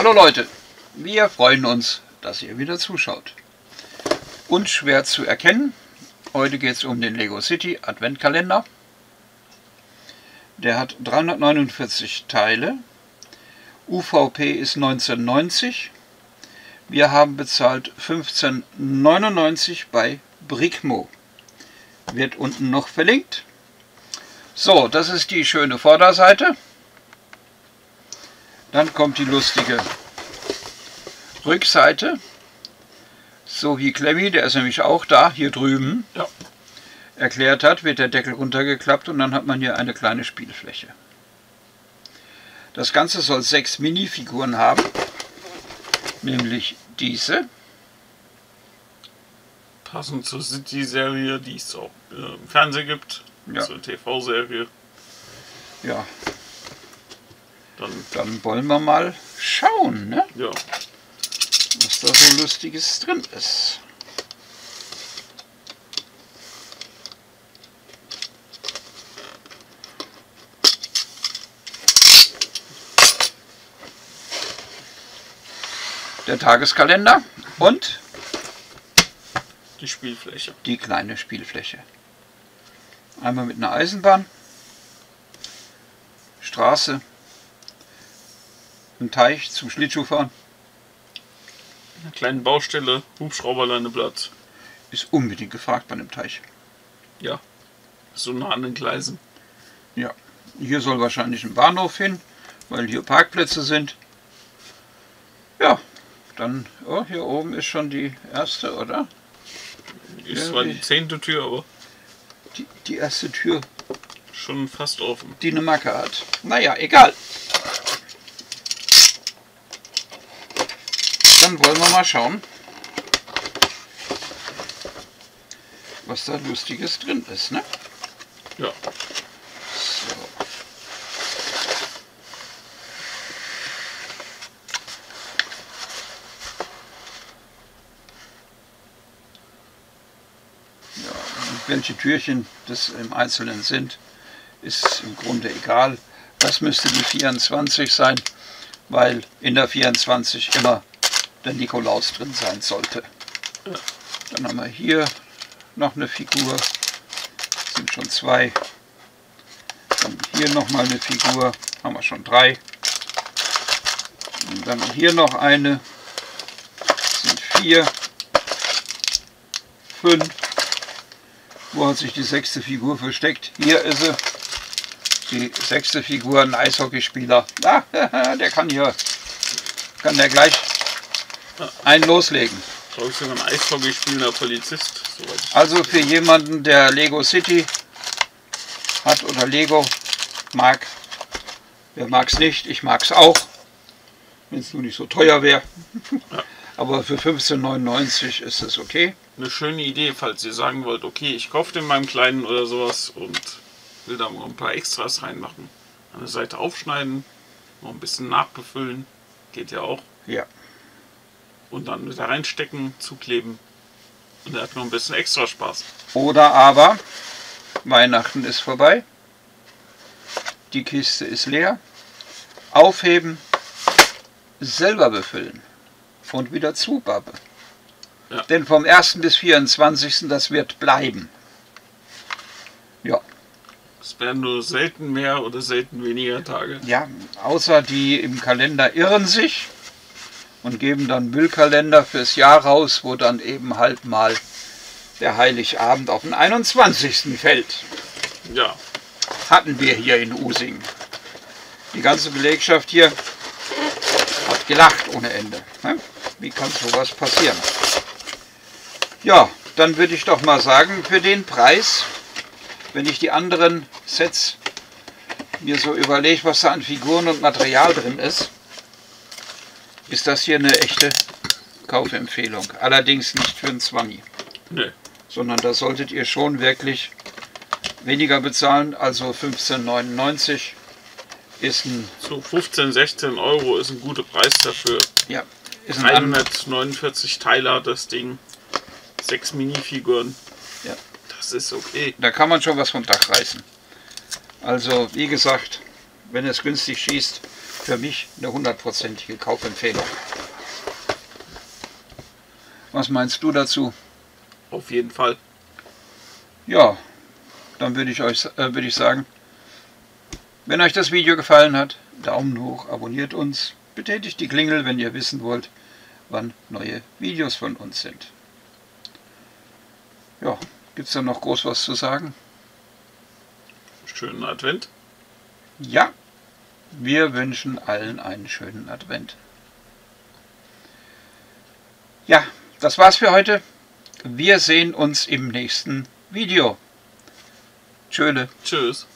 Hallo Leute, wir freuen uns, dass ihr wieder zuschaut. Unschwer zu erkennen, heute geht es um den Lego City Adventkalender. Der hat 349 Teile, UVP ist 19,90. Wir haben bezahlt 15,99 bei Bricmo. Wird unten noch verlinkt. So, das ist die schöne Vorderseite. Dann kommt die lustige Rückseite. So wie Clemmy, der ist nämlich auch da, hier drüben, ja, erklärt hat, wird der Deckel runtergeklappt und dann hat man hier eine kleine Spielfläche. Das Ganze soll 6 Minifiguren haben, nämlich diese. Passend zur City-Serie, die es auch im Fernsehen gibt, ja, zur TV-Serie. Ja. Dann wollen wir mal schauen, ne? Ja. Was da so Lustiges drin ist. Der Tageskalender und die Spielfläche. Die kleine Spielfläche. Einmal mit einer Eisenbahn, Straße, ein Teich zum Schlittschuhfahren. Eine kleine Baustelle, Hubschrauberlandeplatz. Ist unbedingt gefragt bei einem Teich. Ja, so nah an den Gleisen. Ja, hier soll wahrscheinlich ein Bahnhof hin, weil hier Parkplätze sind. Ja, dann, oh, hier oben ist schon die erste, oder? Ist zwar die 10. Tür, aber die erste Tür schon fast offen. Die eine Macke hat. Naja, egal. Dann wollen wir mal schauen, was da Lustiges drin ist, ne? Ja. So. Ja, und welche Türchen das im Einzelnen sind, ist im Grunde egal. Das müsste die 24 sein, weil in der 24 immer der Nikolaus drin sein sollte. Ja. Dann haben wir hier noch eine Figur, das sind schon 2. Dann hier noch mal eine Figur, haben wir schon 3. Und dann hier noch eine, das sind 4, 5. Wo hat sich die 6. Figur versteckt? Hier ist sie. Die 6. Figur, ein Eishockeyspieler. Ah, der kann der gleich einen loslegen. Glaube ich, sogar ein Eishockeyspielender Polizist. Also für jemanden, der Lego City hat oder Lego mag, wer mag es nicht, ich mag es auch, wenn es nur nicht so teuer wäre. Ja. Aber für 15,99 ist es okay. Eine schöne Idee, falls ihr sagen wollt, okay, ich kaufe den meinem Kleinen oder sowas und will da mal ein paar Extras reinmachen. An der Seite aufschneiden, noch ein bisschen nachbefüllen, geht ja auch. Ja. Und dann wieder reinstecken, zukleben und er hat noch ein bisschen extra Spaß. Oder aber, Weihnachten ist vorbei, die Kiste ist leer, aufheben, selber befüllen und wieder zubappe. Ja. Denn vom 1. bis 24. das wird bleiben. Ja. Es werden nur selten mehr oder selten weniger Tage. Ja, außer die im Kalender irren sich und geben dann Müllkalender fürs Jahr raus, wo dann eben halt mal der Heiligabend auf den 21. fällt. Ja. Hatten wir hier in Usingen. Die ganze Belegschaft hier hat gelacht ohne Ende. Wie kann sowas passieren? Ja, dann würde ich doch mal sagen, für den Preis, wenn ich die anderen Sets mir so überlege, was da an Figuren und Material drin ist, ist das hier eine echte Kaufempfehlung. Allerdings nicht für einen 20. Nee. Sondern da solltet ihr schon wirklich weniger bezahlen, also 15,99 ist ein... So 15, 16 Euro ist ein guter Preis dafür. Ja, ist ein 349 Teile hat das Ding. 6 Minifiguren. Ja. Das ist okay. Da kann man schon was vom Dach reißen. Also wie gesagt, wenn es günstig schießt, für mich eine 100%ige Kaufempfehlung. Was meinst du dazu? Auf jeden Fall. Ja, dann würde ich sagen, wenn euch das Video gefallen hat, Daumen hoch, abonniert uns, betätigt die Klingel, wenn ihr wissen wollt, wann neue Videos von uns sind. Ja, gibt es da noch groß was zu sagen? Schönen Advent. Ja, wir wünschen allen einen schönen Advent. Ja, das war's für heute. Wir sehen uns im nächsten Video. Tschöle. Tschüss.